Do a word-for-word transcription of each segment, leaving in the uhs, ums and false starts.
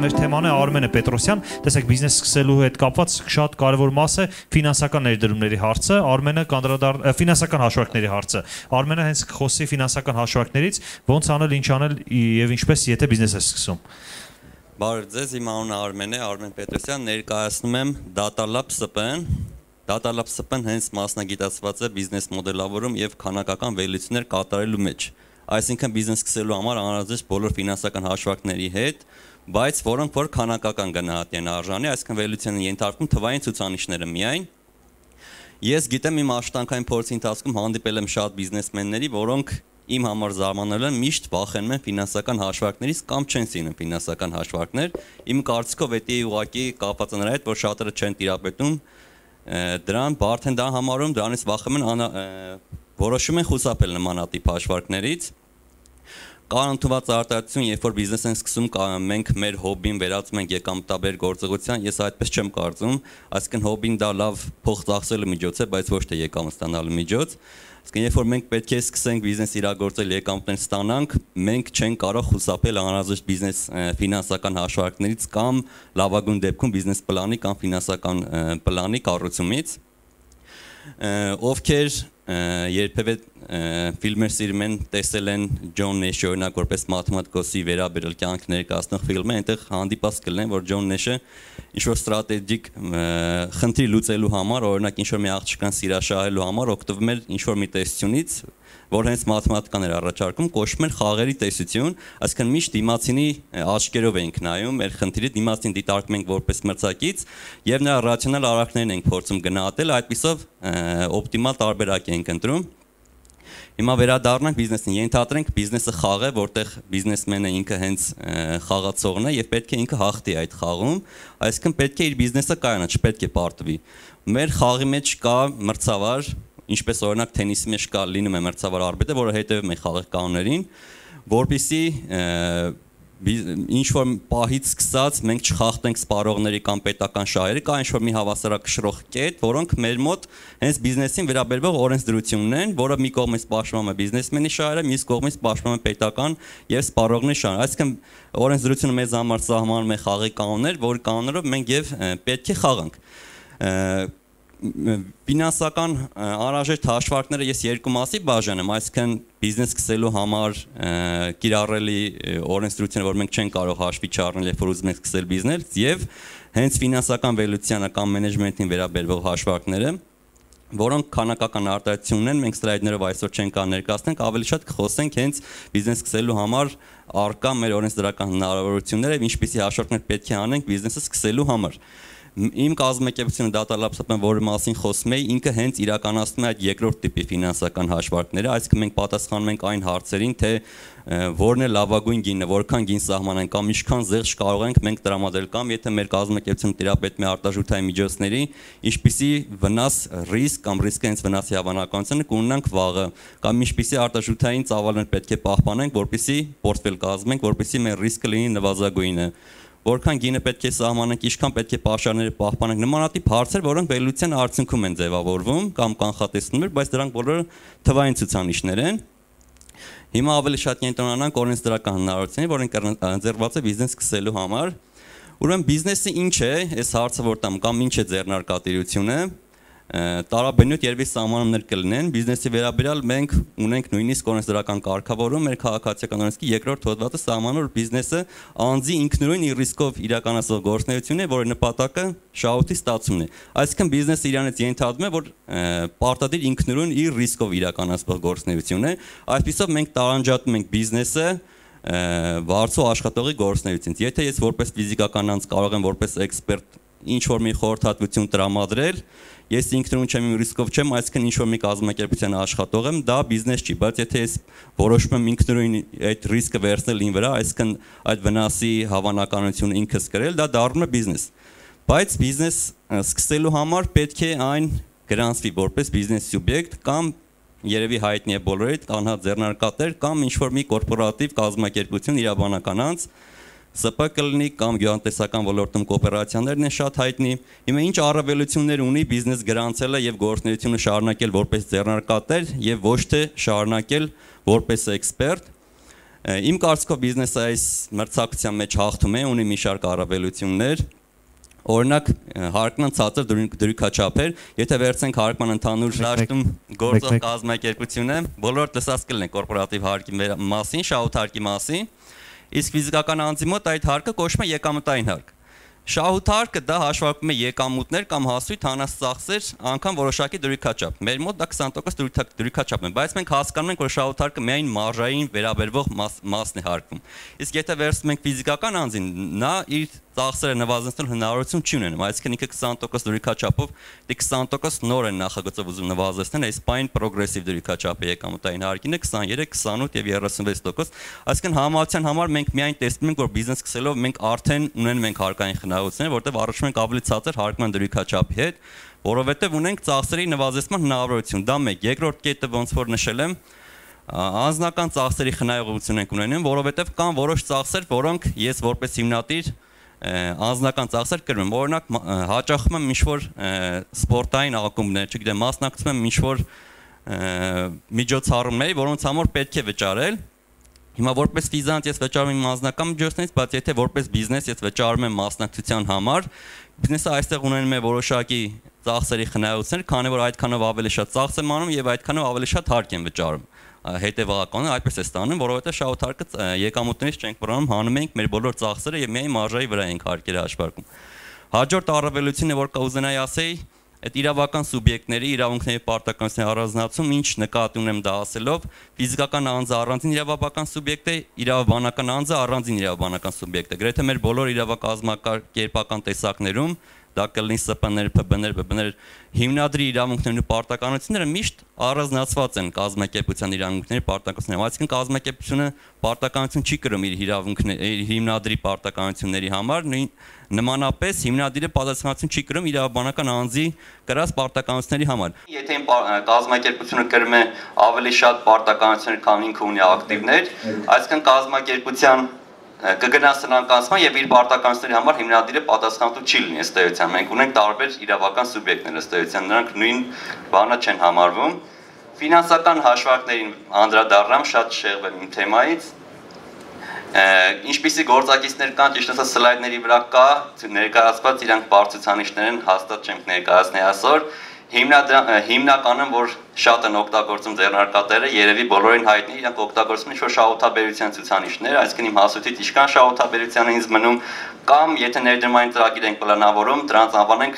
մեր թեման է Արմենը Պետրոսյան, տեսեք բիզնես սկսելու հետ կապված շատ կարևոր մաս է ֆինանսական ներդրումների հարցը, Արմենը կանդրադառ ֆինանսական հաշվարկների հարցը։ Արմենը հենց խոսի ֆինանսական հաշվարկներից, ոնց անել, ինչ անել եւ ինչպես եթե բիզնես է սկսում։ Բարև ձեզ, իմ անունը Արմեն է, Արմեն Պետրոսյան, ներկայացնում եմ DataLab ՍՊԸ-ն։ DataLab ՍՊԸ-ն հենց մասնագիտացված է բիզնես մոդելավորում եւ քանակական վերլուծություններ կատարելու մեջ։ Այսինքն բիզնես սկսելու համար անհրաժեշտ բոլոր ֆինանսական հաշվարկների հետ, բայց որոնք որ քանակական գնահատի են արժանի, այսինքն վերլուծության ենթարկում թվային ցուցանիշները միայն։ Ես գիտեմ իմ աշխատանքային փորձի ընթացքում հանդիպել եմ շատ բիզնեսմենների, որոնք իմ համար զարմանալի են, միշտ վախենում են ֆինանսական հաշվարկներից կամ չեն սիրում ֆինանսական հաշվարկներ։ Իմ կարծիքով դա ուղղակի կապված է նրա հետ, որ շատերը չեն տիրապետում դրան, բարդ են դա համարում, դրանից վախենում են, որոշում են խուսափել նմանատիպ հաշվարկներից։ Կան ընդունված արտահայտություն, երբ որ բիզնես են սկսում, մենք մեր հոբին վերածում ենք եկամտաբեր գործողության, ես այդպես չեմ կարծում, այսինքն հոբին դա լավ փող ծախսելու միջոց է, բայց ոչ թե եկամուտ ստանալու միջոց։ Այսինքն երբ որ մենք պետք է սկսենք բիզնես իրագործել, եկամուտներ ստանանք, մենք չենք կարող խուսափել անհրաժեշտ բիզնես ֆինանսական հաշվարկներից կամ լավագույն դեպքում բիզնես պլանի կամ ֆինանսական պլանի կառուցումից։ Ովքեր երբևէ ֆիլմեր սիրում են, տեսել են Ջոն Նեշի օրինակ որպես մաթեմատիկոսի վերաբերել կյանք ներկայացնող ֆիլմը, այնտեղ հանդիպած կլինեն, որ Ջոն Նեշը ինչ-որ ստրատեգիկ խնդիր լուծելու համար, օրինակ ինչ-որ մի աղջկան սիրաշահելու համար օգտվում էր ինչ-որ մի տեսությունից, որ հենց մաթեմատիկան էր առաջարկում, կոչվում էր խաղերի տեսություն, այսինքն միշտ դիմացինի աչքերով ենք նայում, մեր խնդիրը դիմացին դիտարկում ենք որպես մրցակից եւ նրա ռացիոնալ արարքներն ենք փորձում գնահատել, այդպիսով օպտիմալ տարբերակ ենք ընտրում։ Հիմա վերադառնանք բիզնեսին, ենթադրենք բիզնեսը խաղ է, որտեղ բիզնեսմենը ինքը հենց խաղացողն է եւ պետք է ինքը հաղթի այդ խաղում, այսինքն պետք է իր բիզնեսը կայանա, չպետք է պարտվի։ Մեր խաղի մեջ կա մրցավար, ինչպես օրինակ թենիսի մեջ կա լինում է մրցավար արբիտրը, որը հետևում է խաղի կանոններին, որպեսզի ինչ որ պահից սկսած մենք չխախտենք սպառողների կամ պետական շահերը, կա ինչ որ մի հավասարակշռող կետ, որոնք մեր մոտ հենց բիզնեսին վերաբերող օրենսդրությունն են, որը մի կողմից պաշտպանում է բիզնեսմենի շահերը, մյուս կողմից պաշտպանում է պետական եւ սպառողների շահերը։ Այսինքն օրենսդրությունը մեզ համար սահմանում է խաղի կանոններ, որ կանոններով մենք եւ պետք է խաղանք։ Ֆինանսական անհրաժեշտ հաշվարկները ես երկու մասի բաժանեմ, այսինքն բիզնես սկսելու համար կիրառելի օրենսդրությունը, որ մենք չենք կարող հաշվի չառնել, երբ որ ուզում ենք սկսել բիզնես, եւ հենց ֆինանսական վերլուծությանը կամ մենեջմենթին վերաբերող հաշվարկները, որոնք քանակական արտահայտությունն են, մենք սլայդներով այսօր չենք կարող ներկայացնենք, ավելի շատ կխոսենք հենց բիզնես սկսելու համար առկա մեր օրենսդրական հնարավորությունները եւ ինչպիսի հաշվարկներ պետք է անենք բիզնեսը սկսելու համար։ Իմ կազմակերպությունը DataLab ՍՊԸ-ն, որի մասին խոսում էի, ինքը հենց իրականացնում է այդ երկրորդ տիպի ֆինանսական հաշվարկները, այսինքն մենք պատասխանում ենք այն հարցերին, թե որն է լավագույն գինը, որքան գին սահմանենք կամ ինչքան զեղչ կարող ենք մենք տրամադրել կամ եթե մեր կազմակերպությունը տիրապետում է արտարժութային միջոցների, ինչպիսի վնաս, ռիսկ կամ ռիսկը հենց վնասի հավանականությունը կունենանք վաղը, կամ ինչպիսի արտարժութային ծավալներ պետք է պահպանենք, որպեսզի պորտֆել կազմենք, որպեսզի մեր ռիսկը լինի նվազագույնը։ Որքան գինը պետք է սահմանենք, ինչքան պետք է պաշարները պահպանենք, նմանատիպ հարցեր, որոնք վերլուծության արդյունքում են ձևավորվում կամ կանխատեսվում, բայց դրանք բոլորը թվային ցուցանիշներ են։ Հիմա ավելի շատ կենտրոնանանք օրենսդրական հնարավորություններին, որոնք ընձեռված է բիզնես սկսելու համար։ Ուրեմն բիզնեսը ինչ է, այս հարցը որ տամ կամ ինչ է ձեռնարկատիրությունը, տարաբնույթ երևի սահմանումներ կլինեն, բիզնեսի վերաբերյալ մենք ունենք նույնիսկ օրենսդրական կարգավորում, մեր քաղաքացիական օրենսգրքի երկրորդ հոդվածը սահմանում է, որ բիզնեսը անձի ինքնուրույն իր ռիսկով իրականացող գործունեություն է, որի նպատակը շահույթի ստացումն է։ Այսինքն բիզնեսը իրանից ենթադրում է, որ պարտադիր ինքնուրույն իր ռիսկով իրականացող գործունեություն է, այսպիսով մենք տարանջատում ենք բիզնեսը վարձու աշխատողի գործունեությունից։ Եթե ես որպես ֆիզիկական անձ կարող եմ որպես էքսպերտ ինչ որ մի խորհրդատվություն տրամադրել, ես ինքնուրույն չեմ, իմ ռիսկով չեմ, այսինքն ինչ որ մի կազմակերպության աշխատող եմ, դա բիզնես չի, բայց եթե ես որոշում եմ ինքնուրույն այդ ռիսկը վերցնել ին վրա, այսինքն այդ վնասի հավանականությունը ինքս կրել, դա դառնում է բիզնես։ Բայց բիզնես սկսելու համար պետք է այն գրանցվի որպես բիզնես սուբյեկտ կամ երևի հայտնի է բոլորիդ անհատ ձեռնարկատեր կամ ինչ որ մի կորպորատիվ կազմակերպություն իրավաբանական անձ, ՍՊԸ կլինի կամ գյուղատնտեսական ոլորտում կոոպերացիաներն են շատ հայտնի։ Հիմա ինչ առավելություններ ունի բիզնես գրանցելը եւ գործունեությունը շարունակել որպես ձեռնարկատեր եւ ոչ թե շարունակել որպես էքսպերտ։ Իմ կարծիքով բիզնեսը այս մրցակցության մեջ հաղթում է, ունի մի շարք առավելություններ։ Օրինակ հարկման ցածր դրույքաչափեր, եթե վերցնենք հարկման ընդհանուր դաշտում գործող կազմակերպությունը, բոլորդ լսած կլինեն կորպորատիվ հարկի մասին, շահութ հարկի մասին, իսկ ֆիզիկական անձի մոտ այդ հարկը կոչվում է եկամտային հարկ։ Շահութ հարկը դա հաշվարկում է եկամուտներ կամ հասույթ հանած ծախսեր, անգամ որոշակի դրույքաչափ։ Մեր մոտ դա քսան տոկոս դրույքաչափ է, բայց մենք հասկանում ենք, որ շահութ հարկը միայն մարժային վերաբերվող մասն է հարկվում։ Իսկ եթե վերցնում ենք ֆիզիկական անձին, նա իր ծախսերը նվազեցնել հնարավորություն չի ունենում, այսինքն ինքը քսան տոկոս դրույքաչափով, դե քսան տոկոս նոր են նախագծով ուզում նվազեցնել, այս պայն պրոգրեսիվ դրույքաչափը եկամտային հարկին է քսաներեք, քսանութ եւ երեսունվեց տոկոս, այսինքն համացան համար մենք միայն տեսնում ենք, որ բիզնես սկսելով մենք արդեն ունենք մենք հարկային խնայողություններ, որտեղ առաջում ենք ավելի ցածր հարկման դրույքաչափի հետ, որովհետեւ ունենք ծախսերի նվազեցման հնարավորություն, դա մեկ, երկրորդ կետը ոնց որ նշել եմ, անձնական ծախսերի խնայողություն ենք ունենում, որովհետեւ կան որոշ ծախսեր, որոնք ես որպես հիմնադիր անձնական ծախսեր կրում եմ, օրինակ հաճախում եմ ինչ-որ սպորտային ակումբներ, չգիտեմ, մասնակցում եմ ինչ-որ միջոցառումների, որոնց համար պետք է վճարել։ Հիմա որպես ֆիզանց ես վճարում եմ անձնական միջոցներից, բայց եթե որպես բիզնես ես վճարում եմ մասնակցության համար, բիզնեսը այստեղ ունենում է որոշակի ծախսերի խնայողություններ, քանի որ այդքանով ավելի շատ ծախս եմ անում եւ այդքանով ավելի շատ հարկ եմ վճարում։ Հետևականը այդպես է ստանում, որովհետև շահութ հարկը եկամուտներից չենք բռնում, հանում ենք մեր բոլոր ծախսերը եւ միայն մարժայի վրա ենք հարկերը հաշվարկում։ Հաջորդ առավելությունը, որ կուզենայի ասեի, այդ իրավական սուբյեկտների իրավունքների պարտականությունների առանձնացում, ինչ նկատի ունեմ դա ասելով, ֆիզիկական անձը առանձին իրավաբանական սուբյեկտ է, իրավաբանական անձը առանձին իրավաբանական սուբյեկտ է։ Գրեթե մեր բոլոր իրավակազմակերպական տեսակներում դա կլինի ՍՊ-ներ, ՓԲ-ներ, ԲԲ-ներ, հիմնադրի իրավունքներն ու պարտականությունները միշտ առանձնացված են կազմակերպության իրավունքների պարտականությունները, այսինքն կազմակերպությունը պարտականություն չի կրում իր իրավունքների, իր հիմնադրի պարտականությունների համար, նմանապես հիմնադիրը պատասխանատվություն չի կրում իրավաբանական անձի կրած պարտականությունների համար։ Եթե կազմակերպությունը կրում է ավելի շատ պարտականություններ, քան ինքը ունի ակտիվներ, այսինքն կազմակերպության կգնա սնանկացման եւ իր պարտականությունների համար հիմնադիրը պատասխանատու չի լինի ըստ էության։ Մենք ունենք տարբեր իրավական սուբյեկտներ ըստ էության, նրանք նույն բանը չեն համարվում։ Ֆինանսական հաշվարկներին անդրադառնամ, շատ շեղվել իմ թեմայից։ Ինչպիսի գործակիցներ կան, ճիշտ ասած սլայդների վրա կա ներկայացված, իրանք բարձրացանիշներ են, հաստատ չենք ներկայացնի այսօր։ Հիմնականում, որ շատ են օգտագործում ձեռնարկատերը, երևի բոլորին հայտնի, իրանք օգտագործում ինչ-որ շահութաբերության ցուցանիշներ, այսինքն իմ հասույթից ինչքան շահութաբերության է ինձ մնում, կամ եթե ներդրումային ծրագիր ենք պլանավորում, դրանց անվանենք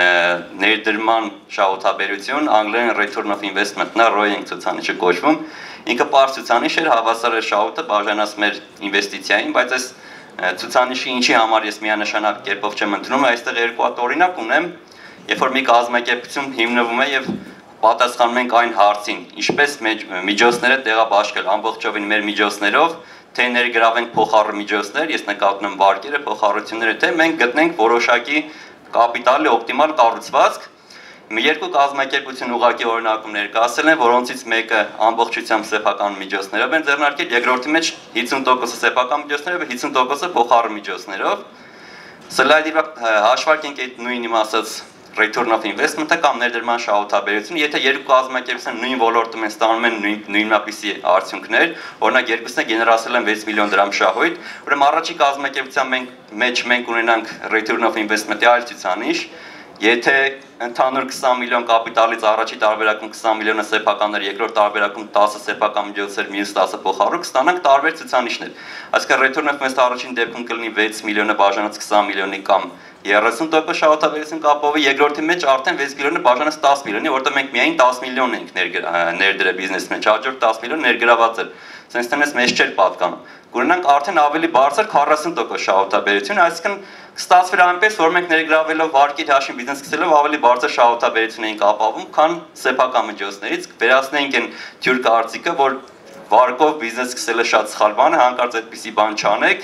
ներդրման շահութաբերություն, անգլերեն return of investment, նա ռոյ ենք ցուցանիշը կոչվում, ինքը պարզ ցուցանիշ էր, հավասար է շահութը բաժանած մեր ինվեստիցիային, բայց այս ցուցանիշի ինչի համար ես միանշանակ կերպով չեմ ընդունում, այստեղ երկու հատ օրինակ ունեմ, երբ որ մի կազմակերպություն հիմնվում է եւ պատասխանում ենք այն հարցին, ինչպես միջոցները տեղաբաշխել ամբողջովին մեր միջոցներով, թե ներգրավենք փոխառու միջոցներ, ես նկատում եմ վարկերը, փոխառությունները, թե մենք գտնենք որոշակի կապիտալի օպտիմալ կառուցվածք։ Երկու կազմակերպություն ուղղակի օրինակում ներկայացել են, որոնցից մեկը ամբողջությամբ սեփական միջոցներով են ձեռնարկել, երկրորդի մեջ հիսուն տոկոսը սեփական միջոցներով, հիսուն տոկոսը փոխառու միջոցներով։ Սլայդի հաշվարկենք այդ նույն իմ ասած return of investment-ը կամ ներդրման շահութաբերությունը, եթե երկու կազմակերպությունները նույն ոլորտում են ստանում են նույնապիսի արդյունքներ, օրինակ երկուսն է գեներացրել են վեց միլիոն դրամ շահույթ, ուրեմն առաջի կազմակերպության մեջ մենք ունենանք return of investment-ի այլ ցուցանիշ, եթե ընդհանուր քսան միլիոն կապիտալից առաջի տարբերակում քսան միլիոնը սեփականներ, երկրորդ տարբերակում տասը սեփական միջոցներ, մյուս տասը փոխառու, կստանանք տարբեր ցուցանիշներ։ Այսինքն return of investment առաջին դեպքում կլինի վեց միլիոնը բաժանած քսան միլիոնի կամ երեսուն տոկոս շահութաբերություն կապով, երկրորդի մեջ արդեն վեց միլիոնը բաժանած տասը միլիոնի, որտեղ մենք միայն տասը միլիոն ենք ներդրել բիզնեսի մեջ, հաջորդ տասը միլիոն ներգրաված էր։ Սենց տենես մեզ չէր պատկանում։ Կունենանք արդեն ավելի բարձր քառասուն տոկոս շահութաբերություն, այսինքն կստացվեր այնպես, որ մենք ներգրավելով վարկի հաշվին բիզնես սկսելով ավելի բարձր շահութաբերություն էինք ապահովում, քան սեփական միջոցներից, վերացնենք այն թյուր կարծիքը, որ վարկով բիզնես սկսելը շատ սխալ բան է, հանկարծ այդպիսի բան չանեք,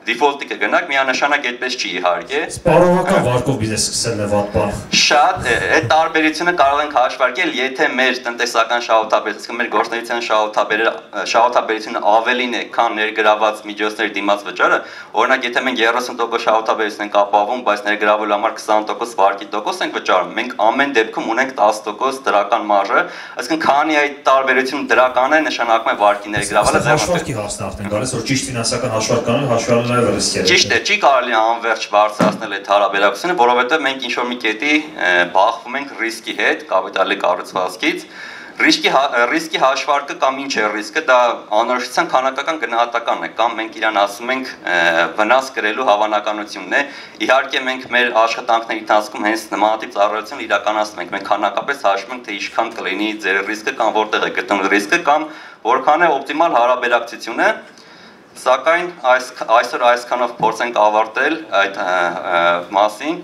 default-ը կգնաք, միանշանակ այդպես չի իհարկե։ Սպառողական վարկով բիզնես սկսելն է վատ բան։ Շատ այդ տարբերությունը կարող ենք հաշվարկել, եթե մեր տնտեսական շահութաբերությունը, մեր գործունեության շահութաբերությունը ավելին է, քան ներգրաված միջոցների դիմաց վճարը, օրինակ եթե մենք երեսուն տոկոս շահութաբերություն ենք ապահովում, բայց ներգրավելու համար քսան տոկոս վարկի տոկոս ենք վճարում, մենք ամեն դեպքում ունենք տասը տոկոս դրական մարժը, այսինքն քանի այդ տարբերությունը դրական է, նշանակում է վարկի ներգրավելը հաշվարկի հարցն արդեն գալիս, որ ճիշտ ֆինանսական հաշվարկ կանել, հաշվառել է ռիսկերը։ Ճիշտ է, չի կարելի անverջ բարձրացնել այդ հարաբերակցությունը, որովհետև մենք ինչ-որ մի կետի բախվում ենք ռիսկի հետ, կապիտալի կառուցվածքից։ Ռիսկի ռիսկի հաշվարկը կամ ինչ է ռիսկը, դա անորոշության քանակական գնահատականն է, կամ մենք իրան ասում ենք վնաս կրելու հավանականությունն է։ Իհարկե մենք մեր աշխատանքների ընթացքում հենց նմանատիպ ծառայություն իրականացնում ենք, մենք քանակապես հաշվում ենք, թե ինչքան կլինի ձեր ռիսկը կամ որտեղ է գտնվում ռիսկը կամ որքան է օպտիմալ հարաբերակցությունը։ Սակայն այս այսօր այսքանով փորձենք ավարտել այդ մասին։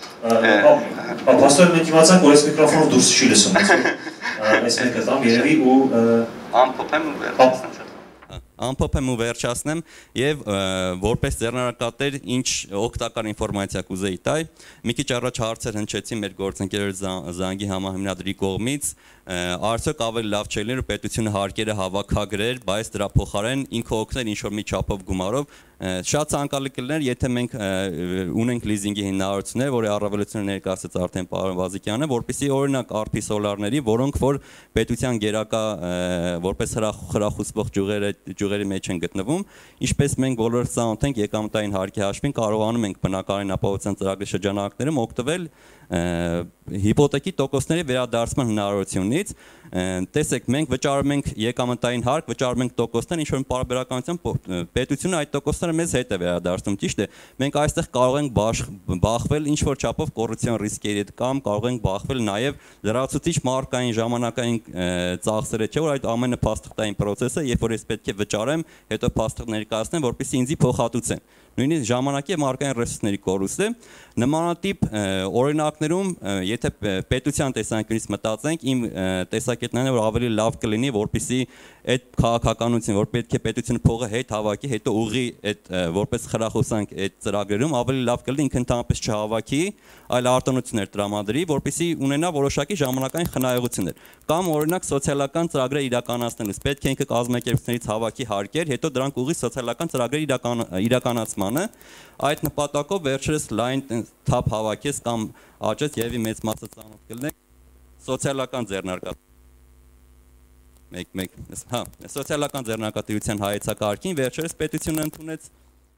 Պաստոր մենք իմացանք, որ այս միկրոֆոնը դուրս չի լսում։ Այս մեկը տամ երևի ու ամփոփեմ ու վերջացնեմ։ Ամփոփեմ ու վերջացնեմ եւ որպես ձեռնարկատեր ինչ օգտակար ինֆորմացիա կուզեի տալ։ Մի քիչ առաջ հարցեր հնչեցին մեր գործընկեր Զանգի համահիմնադրի կողմից, արդյոք ավելի լավ չէ լինի պետությունը հարկերը հավաքագրեր, բայց դրա փոխարեն ինքը օգներ ինչ-որ մի չափով գումարով։ Շատ ցանկալի կլիներ, եթե մենք ունենք լիզինգի հիմնարարություններ, որի առավելությունը ներկայացած արդեն պարոն Վազիկյանը, որպեսզի օրինակ արփի սոլարների, որոնք որ պետության գերակա որպես հրախուսվող ջուղերը ջուղերի մեջ են գտնվում, ինչպես մենք բոլորս ծանոթ ենք եկամտային հարկի հաշվին կարողանում ենք բնակարան ապահովության ծրագրի շրջանակներում օգտվել հիպոթեքի տոկոսների վերադարձման հնարավորությունից։ Տեսեք, մենք վճարում ենք եկամտային հարկ, վճարում ենք տոկոսներ, ինչ որ պարբերականությամբ պետությունը այդ տոկոսները մեզ հետ է վերադարձնում, ճիշտ է։ Մենք այստեղ կարող ենք բախվել ինչ որ չափով կոռուպցիոն ռիսկերի հետ կամ կարող ենք բախվել նաև լրացուցիչ մարկային ժամանակային ծախսերը, չէ՞ որ այդ ամենը փաստықтային process է, երբ որ ես պետք է վճարեմ, հետո փաստық ներկայացնեմ, որպեսզի ինձի փոխհատուցեն։ Նույնիսկ ժամանակի եւ մարկային ռեսուրսների կորուստ է։ Նմանատիպ օրինակներում, եթե պետության տեսանկյունից մտածենք, իմ տեսակետն է, որ ավելի լավ կլինի, որպեսզի այդ քաղաքականությունը, որ պետք է պետությունը փողը հետ հավաքի, հետո ուղի այդ որպես խրախուսանք այդ ծրագրերում, ավելի լավ կլինի ինքը ընդհանրապես չհավաքի, այլ արտոնություններ տրամադրի, որպեսզի ունենա որոշակի ժամանակային խնայողություններ։ Կամ օրինակ սոցիալական ծրագրեր իրականացնելուց պետք է ինքը կազմակերպություններից հավաքի հարկեր, հետո դրանք ուղի սոցիալական ծրագրերի իրականացմանը, այդ նպատակով վերջերս լայն թափ հավաքես կամ աճեց եւ մեծ մասը ծանոթ կլինեք սոցիալական ձեռնարկատիրություն մեկ մեկ հա սոցիալական ձեռնարկատիրության հայեցակարգին վերջերս պետությունը ընդունեց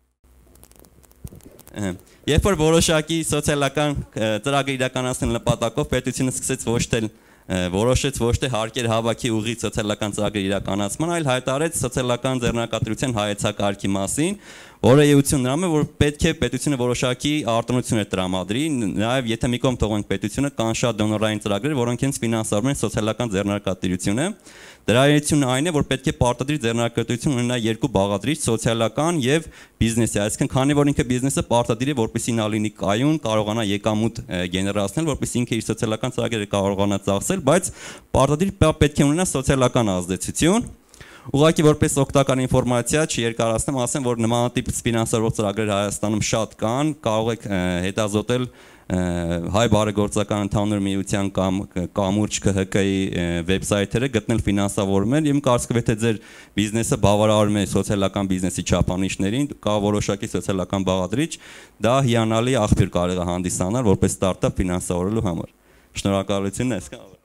երբ որ որոշակի սոցիալական ծրագիր իրականացնելու նպատակով պետությունը սկսեց ոչ թե որոշեց ոչ թե հարկեր հավաքի ուղի սոցիալական ծրագրի իրականացման, այլ հայտարարեց սոցիալական ձեռնարկատիրության հայեցակարգի մասին, որը եություն նրան է, որ պետք է պետությունը որոշակի արտոնություններ տրամադրի, նաև եթե մի կողմ թողենք պետությունը, կան շատ դոնորային ծրագրեր, որոնք հենց ֆինանսավորում են սոցիալական ձեռնարկատիրությունը։ Դրա երևույթն այն է, որ պետք է պարտադիր ձեռնարկատիրություն ունենա երկու բաղադրիչ՝ սոցիալական եւ բիզնեսի, այսինքն քանի որ ինքը բիզնեսը պարտադիր է, որպեսզի նա լինի կայուն, կարողանա եկամուտ գեներացնել, որպեսզի ինքը իր սոցիալական ծրագրերը կարողանա ծախսել, բայց պարտադիր պետք է ունենա սոցիալական ազդեցություն։ Ուղղակի որպես օգտակար ինֆորմացիա չերկարացնեմ, ասեմ, որ նմանատիպ ֆինանսավորող ծրագրեր Հայաստանում շատ կան, կարող եք հետազոտել հայ բարեգործական ընդհանուր միության կամ կամուրջ K H K-ի վեբսայթերը, գտնել ֆինանսավորումներ եւ կարծում եմ թե ձեր բիզնեսը բավարարում է սոցիալական բիզնեսի չափանիշներին, կա որոշակի սոցիալական բաղադրիչ, դա հիանալի աղբյուր կարող է հանդիսանալ որպես ստարտափ ֆինանսավորելու համար։ Շնորհակալություն այսքան։